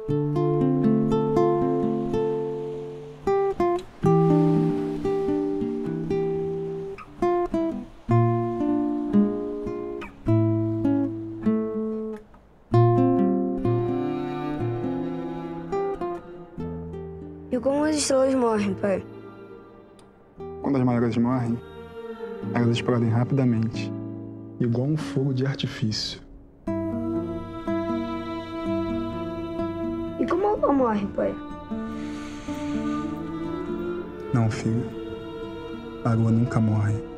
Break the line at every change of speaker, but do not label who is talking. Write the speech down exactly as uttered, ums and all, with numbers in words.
E como as estrelas morrem, pai?
Quando as malhas morrem, elas explodem rapidamente, igual um fogo de artifício.
E como a lua morre, pai?
Não, filho. A lua nunca morre.